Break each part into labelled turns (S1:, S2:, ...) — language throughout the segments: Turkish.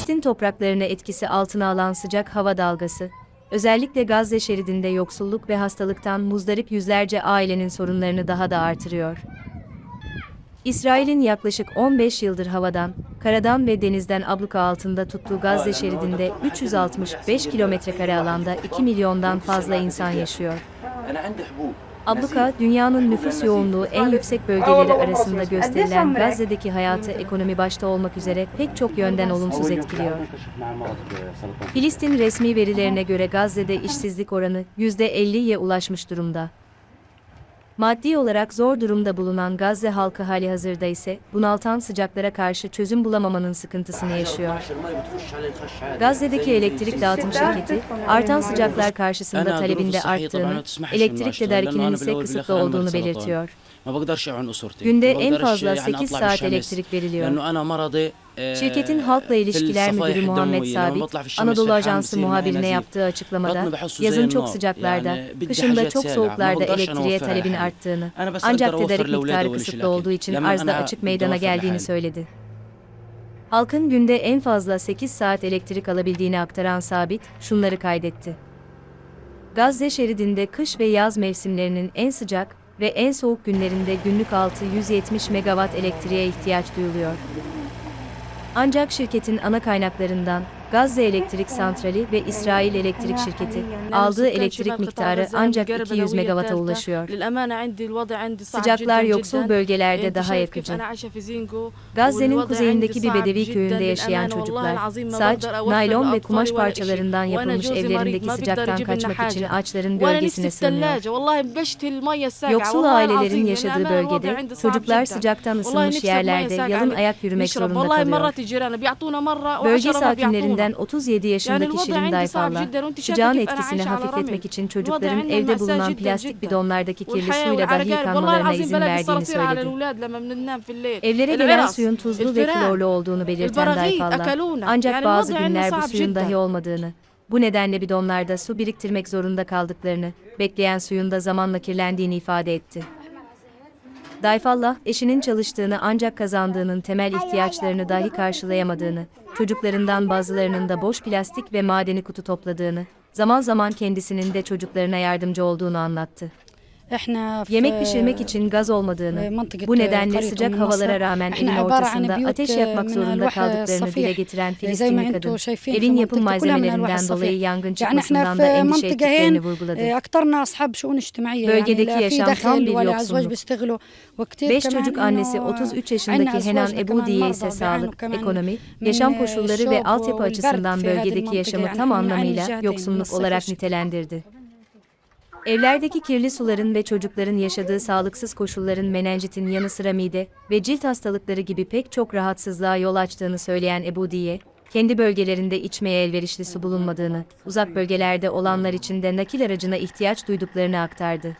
S1: Filistin topraklarına etkisi altına alan sıcak hava dalgası, özellikle Gazze şeridinde yoksulluk ve hastalıktan muzdarip yüzlerce ailenin sorunlarını daha da artırıyor. İsrail'in yaklaşık 15 yıldır havadan, karadan ve denizden abluka altında tuttuğu Gazze şeridinde 365 kilometrekare alanda 2 milyondan fazla insan yaşıyor. Abluka, dünyanın nüfus yoğunluğu en yüksek bölgeleri arasında gösterilen Gazze'deki hayatı ekonomi başta olmak üzere pek çok yönden olumsuz etkiliyor. Filistin resmi verilerine göre Gazze'de işsizlik oranı %50'ye ulaşmış durumda. Maddi olarak zor durumda bulunan Gazze halkı halihazırda ise bunaltan sıcaklara karşı çözüm bulamamanın sıkıntısını yaşıyor. Gazze'deki elektrik dağıtım şirketi, artan sıcaklar karşısında talebinde arttığını, elektrik tedarikinin ise kısıtlı olduğunu belirtiyor. Günde en fazla 8 saat elektrik veriliyor. Şirketin halkla ilişkiler müdürü Muhammed Sabit, Anadolu Ajansı muhabirine yaptığı açıklamada, yazın çok sıcaklarda, kışında çok soğuklarda elektriğe talebin arttığını, ancak tedarik miktarı kısıtlı olduğu için arzda açık meydana geldiğini söyledi. Halkın günde en fazla 8 saat elektrik alabildiğini aktaran Sabit, şunları kaydetti. Gazze şeridinde kış ve yaz mevsimlerinin en sıcak ve en soğuk günlerinde günlük 670 megawatt elektriğe ihtiyaç duyuluyor. Ancak şirketin ana kaynaklarından Gazze Elektrik Santrali ve İsrail Elektrik Şirketi aldığı elektrik miktarı ancak 200 megawata ulaşıyor. Sıcaklar yoksul bölgelerde daha yakıcı. Gazze'nin kuzeyindeki bir bedevi köyünde yaşayan çocuklar, saç, naylon ve kumaş parçalarından yapılmış evlerindeki sıcaktan kaçmak için ağaçların gölgesine sığınıyor. Yoksul ailelerin yaşadığı bölgede, çocuklar sıcaktan ısınmış yerlerde yalın ayak yürümek zorunda kalıyor. Bölge sakinlerinden 37 yaşındaki Şirin Dayfallah, sıcağın etkisini hafifletmek için çocukların evde bulunan plastik bidonlardaki kirli suyla dahi yıkanmalarına izin verdiğini söyledi. Evlere gelen suyun tuzlu ve klorlu olduğunu belirten Dayfallah, ancak bazı günler bu suyun dahi olmadığını, bu nedenle bidonlarda su biriktirmek zorunda kaldıklarını, bekleyen suyun da zamanla kirlendiğini ifade etti. Dayfallah, eşinin çalıştığını ancak kazandığının temel ihtiyaçlarını dahi karşılayamadığını, çocuklarından bazılarının da boş plastik ve madeni kutu topladığını, zaman zaman kendisinin de çocuklarına yardımcı olduğunu anlattı. Yemek pişirmek için gaz olmadığını, bu nedenle sıcak havalara rağmen evin ortasında ateş yakmak zorunda kaldıklarını dile getiren Filistinli kadın, evin yapım malzemelerinden dolayı yangın çıkmasından da endişe ettiklerini vurguladı. Bölgedeki yaşam tam bir yoksulluk. 5 çocuk annesi 33 yaşındaki Henan Ebudiye ise sağlık, ekonomi, yaşam koşulları ve altyapı açısından bölgedeki yaşamı tam anlamıyla yoksulluk olarak nitelendirdi. Evlerdeki kirli suların ve çocukların yaşadığı sağlıksız koşulların menenjitin yanı sıra mide ve cilt hastalıkları gibi pek çok rahatsızlığa yol açtığını söyleyen Ebudiye, kendi bölgelerinde içmeye elverişli su bulunmadığını, uzak bölgelerde olanlar için de nakil aracına ihtiyaç duyduklarını aktardı.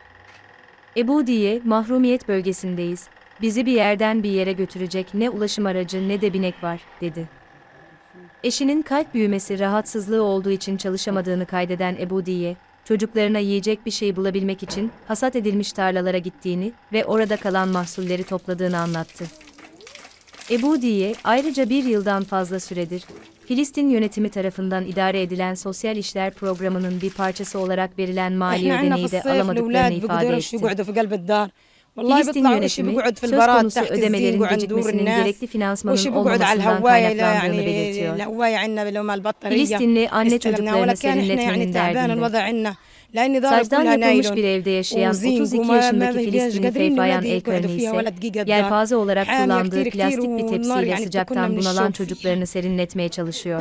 S1: Ebudiye, mahrumiyet bölgesindeyiz, bizi bir yerden bir yere götürecek ne ulaşım aracı ne de binek var, dedi. Eşinin kalp büyümesi rahatsızlığı olduğu için çalışamadığını kaydeden Ebudiye, çocuklarına yiyecek bir şey bulabilmek için hasat edilmiş tarlalara gittiğini ve orada kalan mahsulleri topladığını anlattı. Ebudiye, ayrıca bir yıldan fazla süredir, Filistin yönetimi tarafından idare edilen sosyal işler programının bir parçası olarak verilen mali ödeneği de alamadıklarını ifade etti. Filistin yönetimi, söz konusu ödemelerin gecikmesinin gerekli finansmanın olmamasından kaynaklandığını belirtiyor. Filistinli anne çocuklarını serinletmenin derdinde. Sacdan yapılmış bir evde yaşayan 32 yaşındaki Filistinli Feyfayan El-Karni ise, yelpaze olarak kullandığı plastik bir tepsiyle sıcaktan bunalan çocuklarını serinletmeye çalışıyor.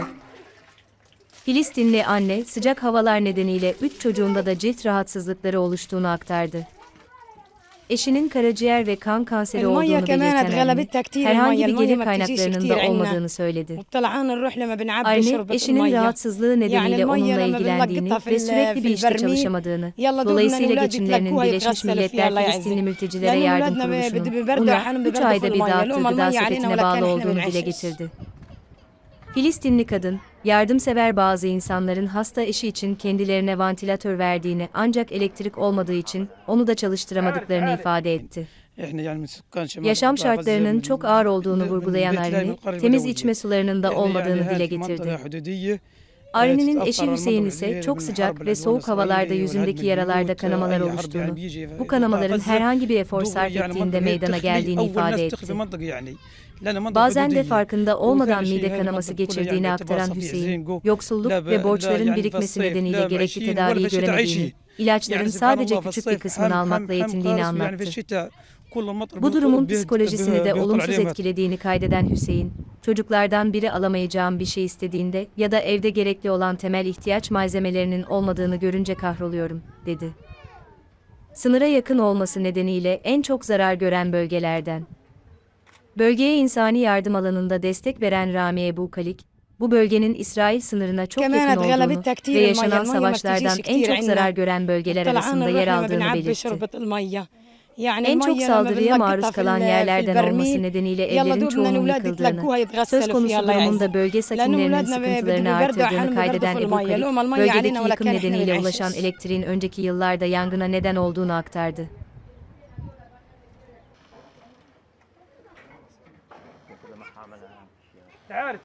S1: Filistinli anne, sıcak havalar nedeniyle 3 çocuğunda da cilt rahatsızlıkları oluştuğunu aktardı. Eşinin karaciğer ve kan kanseri olduğunu belirten anne, herhangi bir gelir kaynaklarının da olmadığını söyledi. Anne, eşinin rahatsızlığı nedeniyle onunla ilgilendiğini ve sürekli bir işte çalışamadığını, dolayısıyla geçimlerinin Birleşmiş Milletler Filistinli Mültecilere Yardım Kuruluşu'nun, UNRWA, 3 ayda bir dağıttığı gıda sepetine bağlı olduğunu dile getirdi. Filistinli kadın, yardımsever bazı insanların hasta eşi için kendilerine vantilatör verdiğini ancak elektrik olmadığı için onu da çalıştıramadıklarını ifade etti. Yaşam şartlarının çok ağır olduğunu vurgulayan Arni, temiz içme sularının da olmadığını dile getirdi. Arni'nin eşi Hüseyin ise çok sıcak ve soğuk havalarda yüzündeki yaralarda kanamalar oluştuğunu, bu kanamaların herhangi bir efor sarf ettiğinde meydana geldiğini ifade etti. Bazen de farkında olmadan mide kanaması geçirdiğini aktaran Hüseyin, yoksulluk ve borçların birikmesi nedeniyle gerekli tedaviyi göremediğini, ilaçların sadece küçük bir kısmını almakla yetindiğini anlattı. Bu durumun psikolojisini de olumsuz etkilediğini kaydeden Hüseyin, çocuklardan biri alamayacağım bir şey istediğinde ya da evde gerekli olan temel ihtiyaç malzemelerinin olmadığını görünce kahroluyorum, dedi. Sınıra yakın olması nedeniyle en çok zarar gören bölgelerden. Bölgeye insani yardım alanında destek veren Rami Ebu Kalik, bu bölgenin İsrail sınırına çok yakın olduğunu ve yaşanan savaşlardan en çok zarar gören bölgeler arasında yer aldığını belirtti. En çok saldırıya maruz kalan yerlerden olması nedeniyle evlerin çoğunun yıkıldığını, söz konusu durumun da bölge sakinlerinin sıkıntılarını artırdığını kaydeden Ebu Kalik, bölgedeki yıkım nedeniyle ulaşan elektriğin önceki yıllarda yangına neden olduğunu aktardı.